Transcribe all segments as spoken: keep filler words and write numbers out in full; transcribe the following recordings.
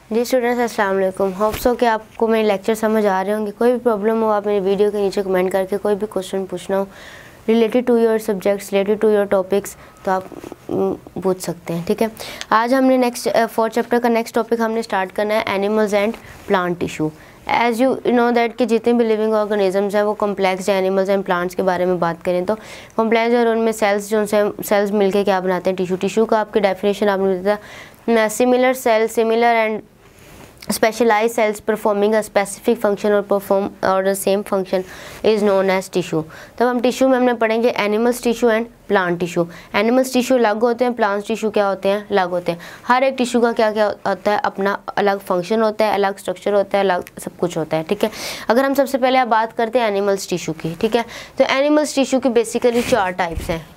जी students, अस्सलाम वालेकुम। Hope so कि आपको मेरे लेक्चर समझ आ रहे होंगे। कोई भी प्रॉब्लम हो आप मेरे वीडियो के नीचे कमेंट करके कोई भी क्वेश्चन पूछना हो related to your subjects, related to your topics, तो आप पूछ सकते हैं। ठीक है, आज हमने नेक्स्ट फोर्थ चैप्टर का नेक्स्ट टॉपिक हमने स्टार्ट करना है animals and plant tissue. As you know that कि जितने भी लिविंग ऑर्गेनिजम्स हैं वो कॉम्प्लेक्स एनिमल्स एंड प्लांट्स के बारे में बात करें तो कॉम्प्लेक्स और उनमें सेल्स जो उनसे सेल्स मिलके क्या बनाते हैं, टिश्यू। टिश्यू का आपकी डेफिनेशन आपने दिया similar cell, similar and specialized cells performing a specific function or perform or the same function is known as tissue। तब हम टिश्यू में हमने पढ़ेंगे animals tissue and plant tissue. Animals tissue अलग होते हैं, प्लांट्स टिश्यू क्या होते हैं, अलग होते हैं। हर एक टिश्यू का क्या क्या होता है, अपना अलग फंक्शन होता है, अलग स्ट्रक्चर होता है, अलग सब कुछ होता है। ठीक है, अगर हम सबसे पहले आप बात करते हैं एनिमल्स टिश्यू की। ठीक है, तो एनिमल्स टिश्यू की बेसिकली चार टाइप्स हैं।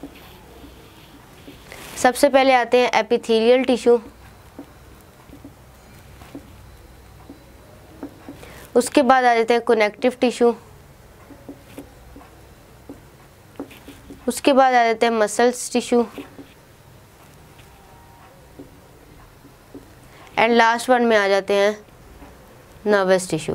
सबसे पहले आते हैं एपिथेलियल टिश्यू, उसके बाद आ जाते हैं कनेक्टिव टिश्यू, उसके बाद आ जाते हैं muscles tissue and last one में आ जाते हैं नर्वस टिश्यू।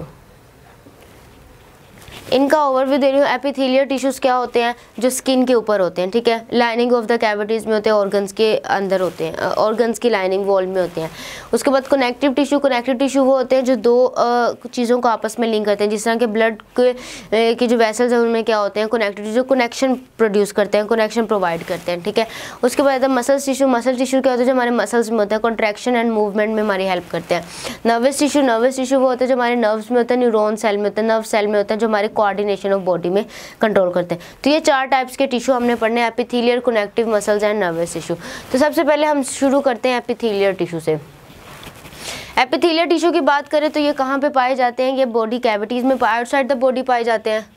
इनका ओवरव्यू दे रही हूँ। एपिथेलियल टिश्यूज़ क्या होते हैं, जो स्किन के ऊपर होते हैं। ठीक है, लाइनिंग ऑफ द कैविटीज़ में होते हैं, ऑर्गन्स के अंदर होते हैं, ऑर्गन्स की लाइनिंग वॉल में होते हैं। उसके बाद कनेक्टिव टिश्यू, कनेक्टिव टिश्यू वो होते हैं जो दो चीज़ों को आपस में लिंक करते हैं। जिस तरह के ब्लड के की जो वेसल्स हैं उनमें क्या होते हैं, कनेक्टिव टिश्यू कनेक्शन प्रोड्यूस करते हैं, कनेक्शन प्रोवाइड करते हैं। ठीक है, उसके बाद मसल्स टिश्यू, मसल टिश्यू क्या होता है, जो हमारे मसल्स में होता है, कॉन्ट्रैक्शन एंड मूवमेंट में हमारी हेल्प करते हैं। नर्वस टिश्यू, नर्वस टिश्यू वो होता है जो हमारे नर्व्स में होता है, न्यूरॉन सेल में होता है, नर्व सेल में होता है, जो हमारे कोऑर्डिनेशन ऑफ बॉडी में कंट्रोल करते हैं। तो ये चार टाइप्स के टिश्यू हमने पढ़ने हैं, epithelial, connective, muscles and nervous tissue. तो सबसे पहले हम शुरू करते हैं एपिथेलियल टिश्यू से। एपिथेलियल टिश्यू की बात करें तो ये कहाँ पे पाए जाते हैं, ये बॉडी कैविटीज में, आउटसाइड द बॉडी पाए जाते हैं।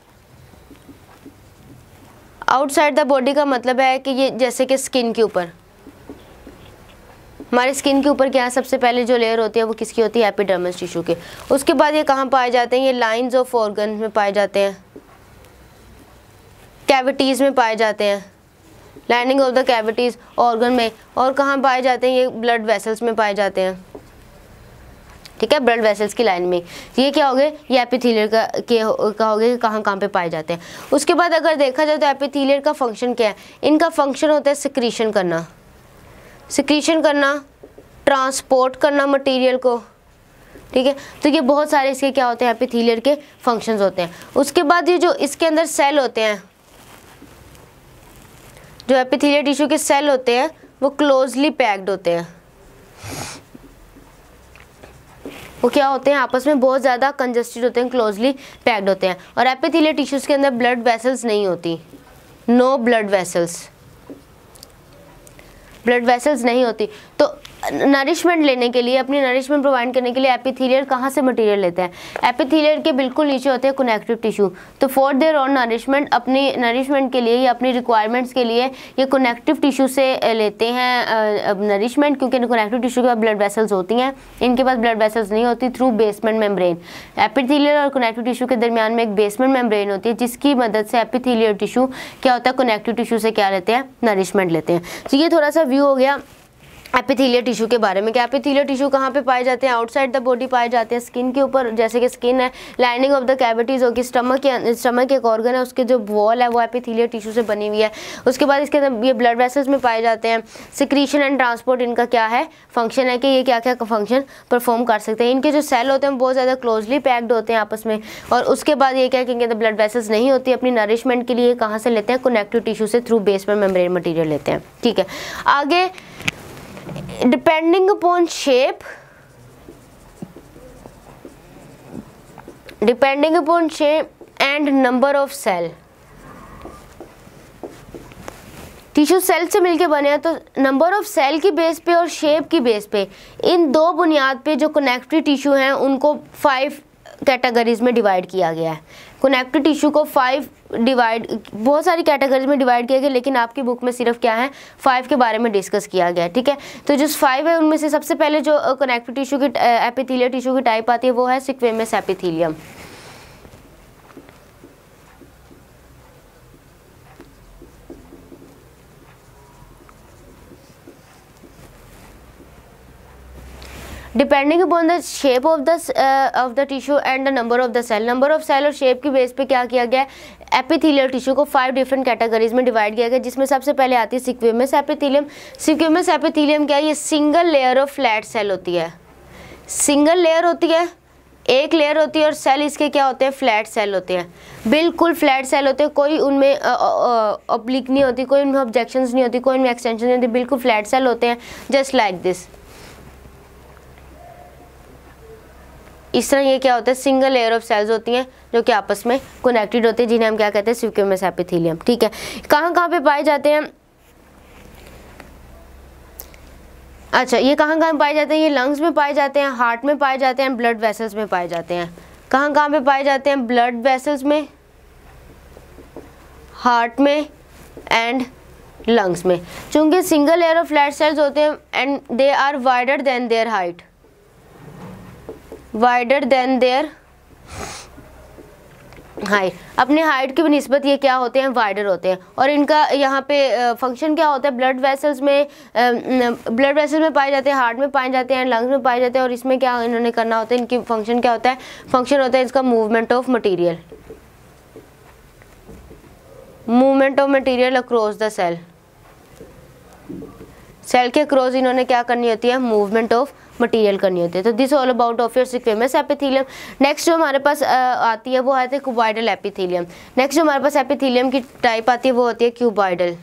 आउटसाइड द बॉडी का मतलब है कि ये जैसे कि स्किन के ऊपर, हमारे स्किन के ऊपर क्या है, सबसे पहले जो लेयर होती है वो किसकी होती है, एपिडर्मिस टिश्यू के। उसके बाद ये कहाँ पाए जाते हैं, ये लाइंस ऑफ ऑर्गन में पाए जाते हैं, कैविटीज़ में पाए जाते हैं, lining of the cavities organ में। और कहाँ पाए जाते हैं, ये ब्लड वेसल्स में पाए जाते हैं। ठीक है, ब्लड वेसल्स की लाइन में। ये क्या हो गए, ये एपिथेलियल का के का हो गया, कहाँ कहाँ पे पाए जाते हैं। उसके बाद अगर देखा जाए तो एपिथेलियल का फंक्शन क्या है, इनका फंक्शन होता है सिक्रीशन करना, सिक्रीशन करना, ट्रांसपोर्ट करना मटेरियल को। ठीक है, तो ये बहुत सारे इसके क्या होते हैं, एपिथेलियल के फंक्शंस होते हैं। उसके बाद ये जो इसके अंदर सेल होते हैं, जो एपिथेलियल टिश्यू के सेल होते हैं वो क्लोजली पैक्ड होते हैं। वो क्या होते हैं, आपस में बहुत ज़्यादा कंजस्टेड होते हैं, क्लोजली पैक्ड होते हैं। और एपिथेलियल टिश्यूज़ के अंदर ब्लड वेसल्स नहीं होती, no blood vessels, blood vessels नहीं होती। तो नरिशमेंट लेने के लिए, अपनी नरिशमेंट प्रोवाइड करने के लिए एपिथेलियल कहाँ से मटेरियल लेते हैं, एपिथेलियल के बिल्कुल नीचे होते हैं कनेक्टिव टिश्यू। तो फॉर देयर ऑन नरिशमेंट, अपनी नरिशमेंट के लिए या अपनी रिक्वायरमेंट्स के लिए ये कनेक्टिव टिश्यू से लेते हैं नरिशमेंट, क्योंकि कनेक्टिव टिश्यू के पास ब्लड वेसल्स होती हैं, इनके पास ब्लड वेसल्स नहीं होती, थ्रू बेसमेंट मेम्ब्रेन। एपिथेलियल और कनेक्टिव टिश्यू के दरमियान में एक बेसमेंट मेम्ब्रेन होती है, जिसकी मदद से एपिथेलियल टिश्यू क्या होता है, कनेक्टिव टिश्यू से क्या लेते हैं, नरिशमेंट लेते हैं। तो ये थोड़ा सा व्यू हो गया एपिथेलियल टिश्यू के बारे में। क्या एपिथेलियल टिश्यू कहाँ पे पाए जाते हैं, आउटसाइड द बॉडी पाए जाते हैं, स्किन के ऊपर। जैसे कि स्किन है, लाइनिंग ऑफ द कैविटीज़ होगी, स्टमक के स्टमक एक ऑर्गन है, उसके जो वॉल है वो एपिथेलियल टिश्यू से बनी हुई है। उसके बाद इसके अंदर ये ब्लड वेसल्स में पाए जाते हैं। सिक्रीशन एंड ट्रांसपोर्ट इनका क्या है, फंक्शन है कि ये क्या क्या फंक्शन परफॉर्म कर सकते हैं। इनके जो सेल होते हैं बहुत ज़्यादा क्लोजली पैक्ड होते हैं आपस में। और उसके बाद ये क्या कहेंगे, ब्लड वेसल्स नहीं होती, अपनी नरिशमेंट के लिए कहाँ से लेते हैं, कनेक्टिव टिश्यू से, थ्रू बेसमेंट मेम्ब्रेन मटीरियल लेते हैं। ठीक है, आगे depending upon shape, depending upon shape and number of cell, tissue cell से मिलके बने हैं, तो नंबर ऑफ सेल की बेस पे और शेप की बेस पे, इन दो बुनियाद पे जो कनेक्टिव टिश्यू हैं उनको फाइव कैटेगरीज में डिवाइड किया गया है। कनेक्टिव टिश्यू को फाइव डिवाइड, बहुत सारी कैटेगरीज में डिवाइड किया गया, लेकिन आपकी बुक में सिर्फ क्या है, फाइव के बारे में डिस्कस किया गया है। ठीक है, तो जो फाइव है उनमें से सबसे पहले जो कनेक्टिव टिश्यू की एपिथेलियल टिश्यू की टाइप आती है वो है squamous epithelium. Depending upon the shape of the of the tissue and the number of the cell, number of cell और शेप की बेस पे क्या किया गया है, एपिथेलियल टिश्यू को फाइव डिफरेंट कैटेगरीज में डिवाइड किया गया, जिसमें सबसे पहले आती है स्क्वेमस एपिथेलियम। स्क्वेमस एपिथेलियम क्या है, ये single layer of flat cell होती है, सिंगल लेयर होती है, एक लेयर होती है, और सेल इसके क्या होते हैं, फ्लैट सेल होते हैं, बिल्कुल फ्लैट सेल होते हैं, कोई उनमें ऑब्लिक नहीं होती, कोई उनमें ऑब्जेक्शंस नहीं होती, कोई उनमें एक्सटेंशन नहीं होती, बिल्कुल फ्लैट सेल होते हैं, जस्ट लाइक दिस। इस तरह ये क्या होता है, सिंगल लेयर ऑफ सेल्स होती हैं जो कि आपस में कनेक्टेड होती है, जिन्हें हम क्या कहते हैं, स्क्वेमस एपिथेलियम। ठीक है, कहाँ कहाँ पे पाए जाते हैं, अच्छा ये कहाँ कहाँ पाए जाते हैं, ये लंग्स में पाए जाते हैं, हार्ट में पाए जाते हैं, ब्लड वेसल्स में पाए जाते हैं। कहाँ कहाँ पे पाए जाते हैं, ब्लड वेसल्स में, हार्ट में एंड लंग्स में। चूंकि single layer of flat cells होते हैं and they are wider than their height, wider than their height, अपने हाइट की निस्बत ये क्या होते हैं, वाइडर होते हैं। और इनका यहाँ पे फंक्शन क्या होता है, ब्लड वेसल्स में ब्लड वेसल्स में पाए जाते हैं, हार्ट में पाए जाते हैं, लंग्स में पाए जाते हैं। और इसमें क्या इन्होंने करना होता है, इनकी फंक्शन क्या होता है, फंक्शन होता है इसका movement of material, movement of material across the cell, cell के क्रॉस इन्होंने क्या करनी होती है, मूवमेंट ऑफ मटेरियल करनी होती है। तो this all about of your squamous epithelium. Next जो हमारे पास आ, आती है वो आती है क्यूबॉइडल एपिथेलियम। नेक्स्ट जो हमारे पास एपिथेलियम की टाइप आती है वो होती है क्यूबॉइडल।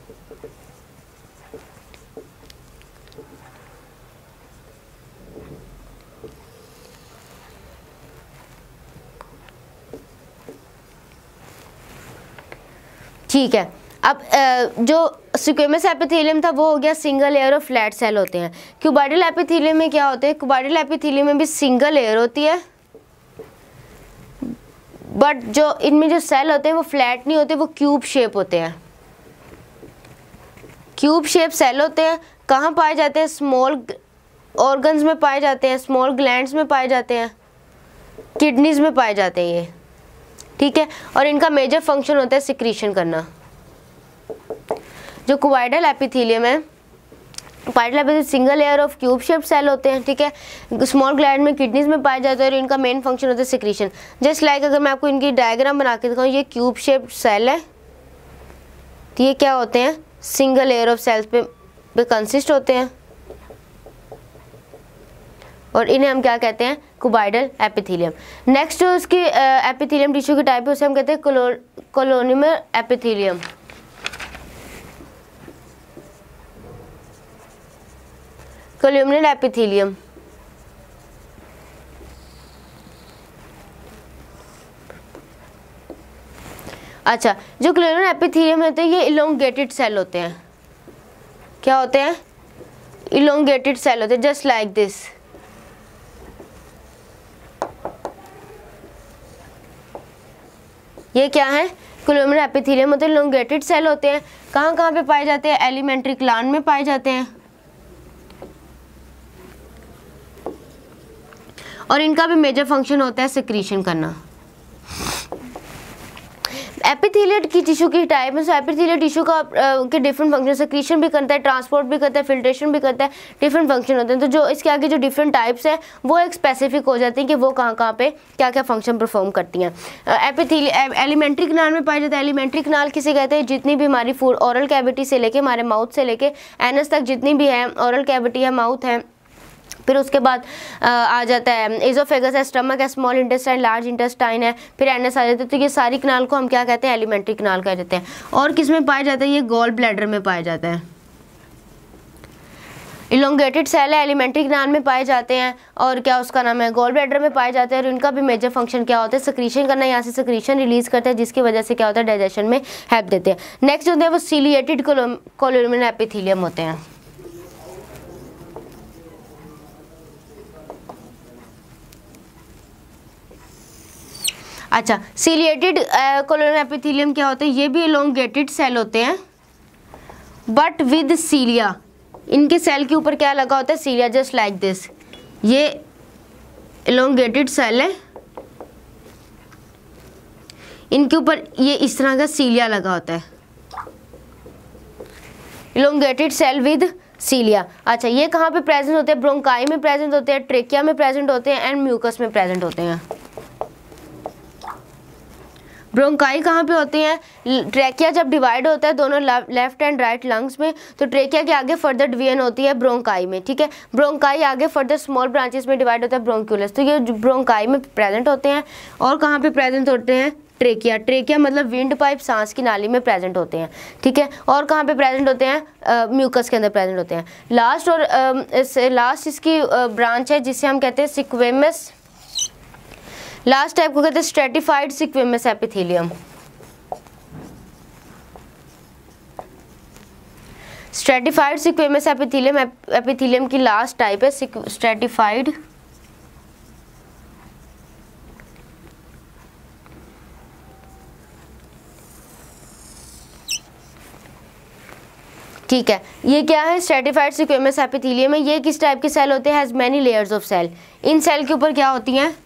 ठीक है, अब जो स्क्वेमस एपिथेलियम था वो हो गया single layer of flat cell होते हैं। क्यूबॉइडल एपिथेलियम में क्या होते हैं, क्यूबॉइडल एपिथेलियम में भी सिंगल लेयर होती है, बट जो इनमें जो सेल होते हैं वो फ्लैट नहीं होते, वो क्यूब शेप होते हैं, क्यूब शेप सेल होते हैं। कहाँ पाए जाते हैं, स्मॉल ऑर्गन्स में पाए जाते हैं, स्मॉल ग्लैंड्स में पाए जाते हैं, किडनीज में पाए जाते हैं ये। ठीक है, और इनका मेजर फंक्शन होता है सिक्रीशन करना। जो क्यूबॉइडल एपिथेलियम है, cuboidal epithelium single layer of cube shaped cell होते हैं। ठीक है, स्मॉल ग्लैंड में किडनीज में पाए जाते हैं और इनका मेन फंक्शन होता है सिक्रीशन। जस्ट लाइक अगर मैं आपको इनकी डायग्राम बना के दिखाऊं, ये क्यूब शेप्ड सेल है, तो ये क्या होते हैं, सिंगल लेयर ऑफ सेल्स पे पे कंसिस्ट होते हैं, और इन्हें हम क्या कहते हैं, क्यूबॉइडल एपिथेलियम। नेक्स्ट जो इसकी एपिथेलियम टिश्यू की टाइप है उसे हम कहते हैं कोलोनुलर एपिथेलियम। कोलुमिनल एपिथेलियम, अच्छा जो कोलुमिनल एपिथेलियम होते हैं ये इलोंगेटेड सेल होते हैं। क्या होते हैं, इलोंगेटेड सेल होते हैं, जस्ट लाइक दिस। ये क्या है, कोलुमिनल एपिथेलियम होते हैं, इलोंगेटेड सेल होते हैं। कहाँ कहाँ पे पाए जाते हैं, एलिमेंट्री ग्लैंड में पाए जाते हैं, और इनका भी मेजर फंक्शन होता है सिक्रीशन करना। एपिथेलियल की टिश्यू की टाइप में, एपिथेलियल टिश्यू का के डिफरेंट फंक्शन, सिक्रीशन भी करता है, ट्रांसपोर्ट भी करता है, फिल्ट्रेशन भी करता है, डिफरेंट फंक्शन होते हैं। तो जो इसके आगे जो डिफरेंट टाइप्स है वो एक स्पेसिफिक हो जाती हैं कि वो कहाँ कहाँ पे क्या क्या फंक्शन परफॉर्म करती हैं। एपिथेलियल एलिमेंट्री कनाल में पाया जाता है। एलिमेंट्री कनाल किसे कहते हैं, जितनी भी हमारी फूड ऑरल कैविटी से लेके हमारे माउथ से लेके एनस तक जितनी भी है ऑरल कैविटी है, माउथ है, फिर उसके बाद आ जाता है एजोफेगस है, स्टमक है, स्मॉल इंटेस्टाइन, लार्ज इंटेस्टाइन है, फिर एनएस आ जाता है। तो ये सारी कनाल को हम क्या कहते हैं, एलिमेंट्री कनाल कह देते हैं। और किस में पाया जाता है, ये गॉल ब्लैडर में पाया जाता है। इलोंगेटेड सेल है, एलिमेंट्री कनाल में पाए जाते हैं, और क्या उसका नाम है, गॉल ब्लैडर में पाए जाते हैं। और इनका भी मेजर फंक्शन क्या होता है, सिक्रीशन करना, यहाँ से सिक्रीशन रिलीज करते हैं, जिसकी वजह से क्या होता है, डाइजेशन में हेल्प देते हैं। नेक्स्ट होते हैं वो सीलिएटेड कोलुमिनल एपिथेलियम होते हैं। अच्छा, सीलिएटेड कोलुमिनल एपिथेलियम क्या होते हैं, ये भी इलोंगेटेड सेल होते हैं बट विद सीलिया। इनके सेल के ऊपर क्या लगा होता है, सीलिया, जस्ट लाइक दिस। ये इलोंगेटेड सेल है, इनके ऊपर ये इस तरह का सीलिया लगा होता है। Elongated cell with cilia. अच्छा, ये कहाँ पे प्रेजेंट होते हैं? ब्रोंकाई में प्रेजेंट होते हैं, ट्रेकिया में प्रेजेंट होते हैं एंड म्यूकस में प्रेजेंट होते हैं। ब्रोंकाई कहाँ पे होती हैं? ट्रेकिया जब डिवाइड होता है दोनों लेफ्ट एंड राइट लंग्स में, तो ट्रेकिया के आगे फर्दर डिवीजन होती है ब्रोंकाई में, ठीक है। ब्रोंकाई आगे फर्दर स्मॉल ब्रांचेस में डिवाइड होता है ब्रोंक्यूलस। तो ये ब्रोंकाई में प्रेजेंट होते हैं। और कहाँ पे प्रेजेंट होते हैं? ट्रेकिया। ट्रेकिया मतलब विंड पाइप, सांस की नाली में प्रेजेंट होते हैं, ठीक है। और कहाँ पे प्रेजेंट होते हैं? म्यूकस के अंदर प्रेजेंट होते हैं। लास्ट और लास्ट uh, इसकी ब्रांच uh, है जिसे हम कहते हैं सिक्वेमस। लास्ट टाइप को कहते हैं stratified squamous epithelium. Stratified squamous epithelium epithelium की लास्ट टाइप है स्ट्रेटिफाइड ठीक है। ये क्या है? स्ट्रेटिफाइड सिक्वेमस एपिथेलियम है। ये किस टाइप के सेल होते हैं? Has many layers of cell. इन सेल के ऊपर क्या होती हैं?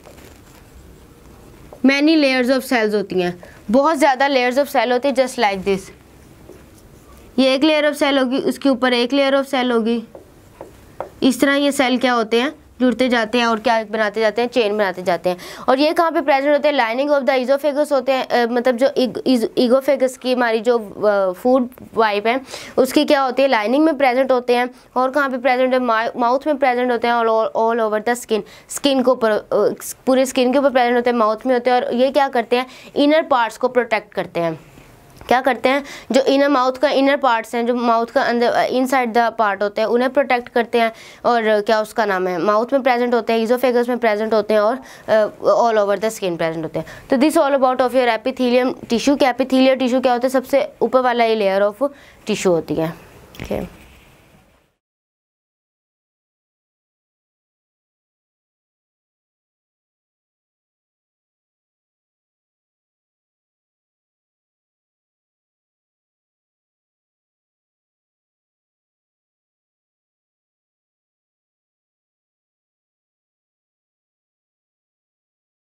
मैनी लेयर्स ऑफ सेल्स होती हैं, बहुत ज़्यादा लेयर्स ऑफ सेल होती है, जस्ट लाइक दिस। ये एक लेयर ऑफ सेल होगी, उसके ऊपर एक लेयर ऑफ सेल होगी। इस तरह ये सेल क्या होते हैं? जुड़ते जाते हैं और क्या बनाते जाते हैं? चेन बनाते जाते हैं। और ये कहाँ पे प्रेजेंट होते हैं? लाइनिंग ऑफ द इजोफेगस होते हैं, uh, मतलब जो इगोफेगस की हमारी जो फूड पाइप है उसकी क्या होती है? लाइनिंग में प्रेजेंट होते हैं। और कहाँ पे प्रेजेंट है? माउथ में प्रेजेंट होते हैं और all over the skin. Skin के ऊपर, पूरे स्किन के ऊपर प्रेजेंट होते हैं, माउथ में होते हैं। और ये क्या करते हैं? इनर पार्ट्स को प्रोटेक्ट करते हैं। क्या करते हैं? जो इनर माउथ का इनर पार्ट्स हैं, जो माउथ का अंदर इनसाइड द पार्ट होते हैं, उन्हें प्रोटेक्ट करते हैं। और क्या उसका नाम है? माउथ में प्रेजेंट होते हैं, इजोफेगस में प्रेजेंट होते हैं और all over the skin present होते हैं। तो this all about of your epithelium tissue. के एपिथेलियल टिश्यू क्या होता है? सबसे ऊपर वाला ये लेयर ऑफ टिश्यू होती है। ओके।